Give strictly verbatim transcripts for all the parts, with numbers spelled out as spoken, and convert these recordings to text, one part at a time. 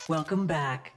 Welcome back.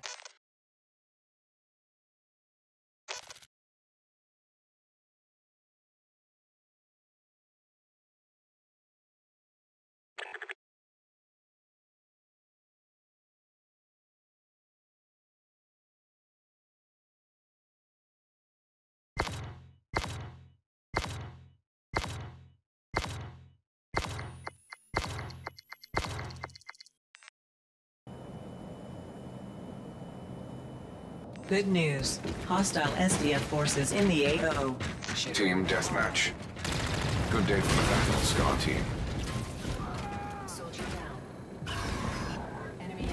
Good news. Hostile S D F forces in the A O. Team deathmatch. Good day for the battle, Scar team. Soldier down. Enemy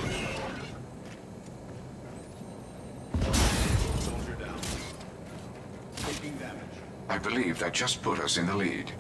Soldier down. Taking damage. I believe that just put us in the lead.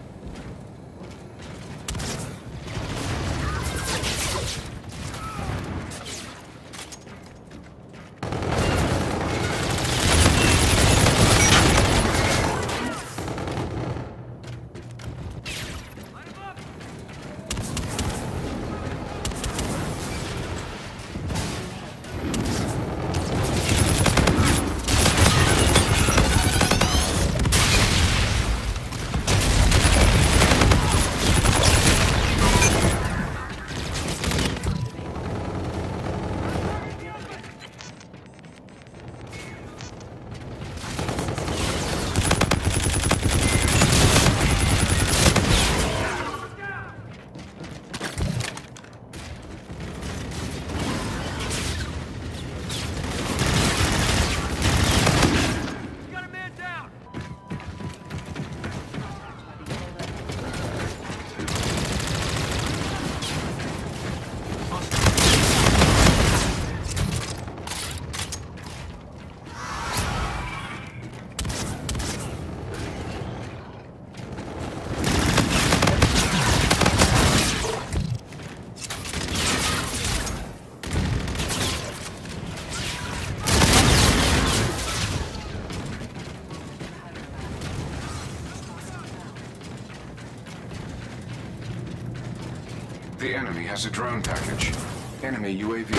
The enemy has a drone package. Enemy U A V.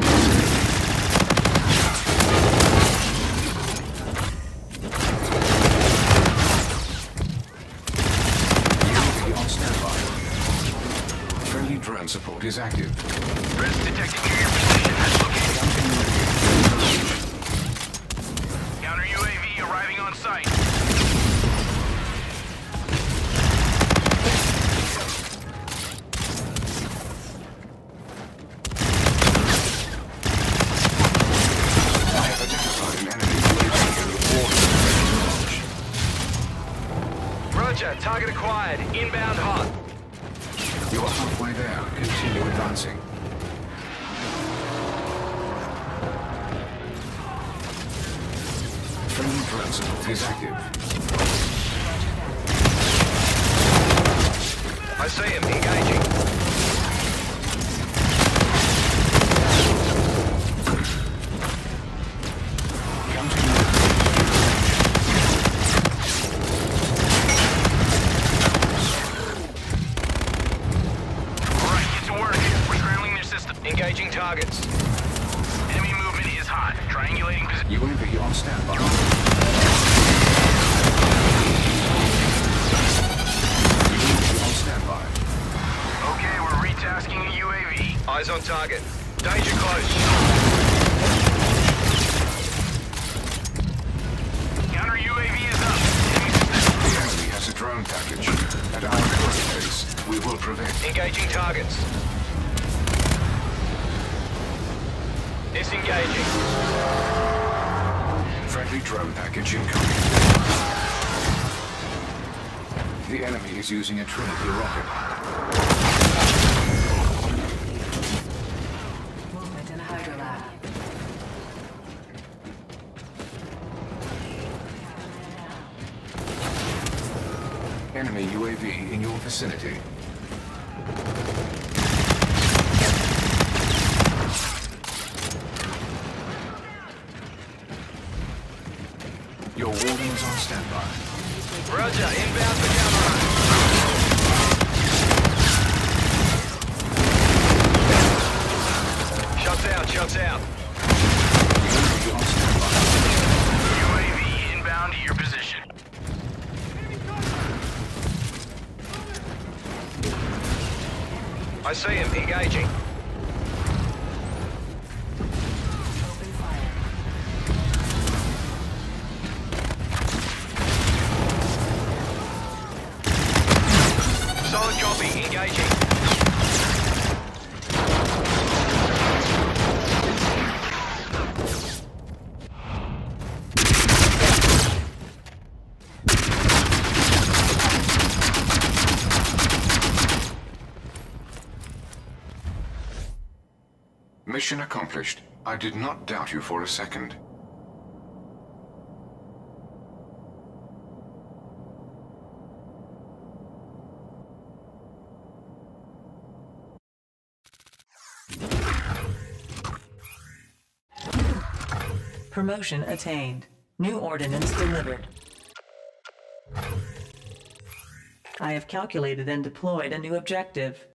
Friendly drone support is active. Threats detected near your position has located. Counter U A V arriving on site. I have identified an enemy U A V in the water. Roger, target acquired. Inbound hot. You are halfway there. Continue advancing. Friendly drone support is active. I see him. Engaging. Engaging targets. Enemy movement is hot. Triangulating position. U A V on standby. U A V on standby. Okay, we're retasking a U A V. Eyes on target. Danger close. Counter U A V is up. The enemy has a drone package. At our current pace, we will prevail. Engaging targets. Disengaging. Friendly drone package incoming. The enemy is using a Trinity rocket. movement in Hydrolab. Enemy U A V in your vicinity. Your warnings on standby. Roger, inbound for cover. Shut down. I see him. Engaging. Open fire. Solid copy. Engaging. Mission accomplished. I did not doubt you for a second. Promotion attained. New ordnance delivered. I have calculated and deployed a new objective.